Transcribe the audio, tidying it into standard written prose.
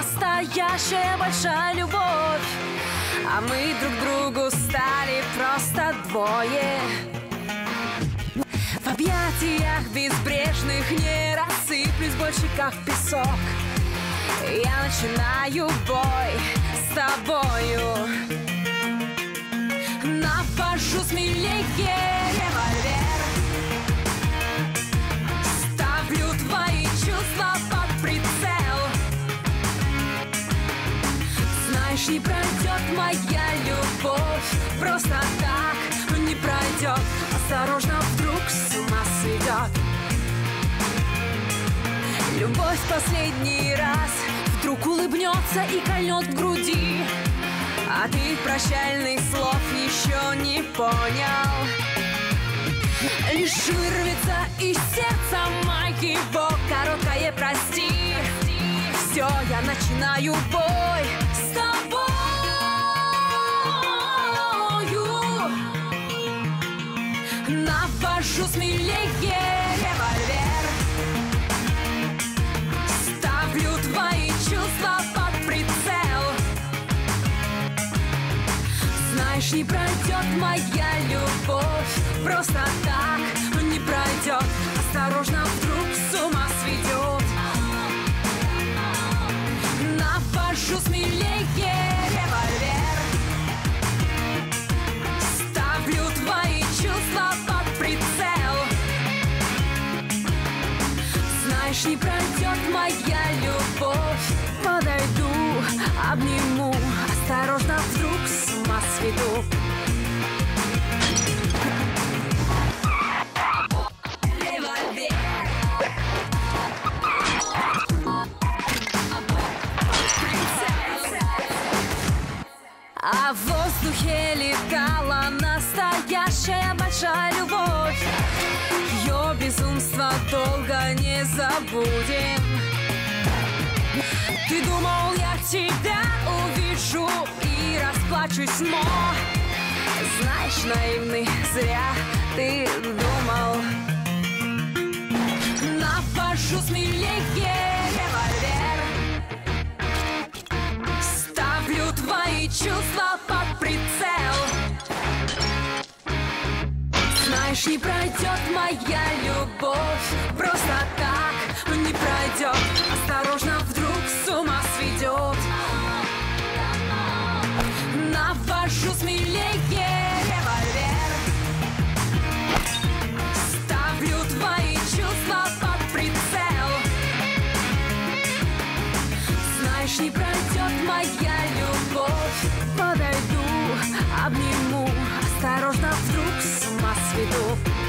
настоящая большая любовь, а мы друг другу стали просто двое. В объятиях безбрежных не рассыплюсь больше, как песок. Я начинаю бой с тобою. Навожу смелее револьвер, ставлю твои чувства под прицел. Знаешь, не пройдет моя любовь просто так, не пройдет. Осторожно, вдруг с ума сведет. Любовь в последний раз вдруг улыбнется и кольнет в груди, а ты прощальных слов еще не понял. Лишь вырвется из сердца моего короткое прости. Все, я начинаю бой с тобою. Навожу смелее револьвер, ставлю твои чувства под прицел. Знаешь, не пройдет моя любовь просто так, не пройдет. Осторожно, вдруг с ума сведет. Навожу смелее револьвер, ставлю твои чувства под прицел. Знаешь, не пройдет моя любовь. Подойду, обниму, осторожно, вдруг с ума сведу. А в воздухе летала настоящая большая любовь. Ее безумство долго не забудем. Ты думал, я тебя увижу и расплачусь, но знаешь, наивный, зря ты думал. Навожу смелее револьвер, ставлю твои чувства под прицел. Знаешь, не пройдет моя любовь просто так, не пройдет. Осторожно, вдруг с ума сведет. Навожу смелее револьвер, ставлю твои чувства под прицел. Знаешь, не пройдет моя любовь. Подойду, обниму, осторожно, вдруг с ума сведу.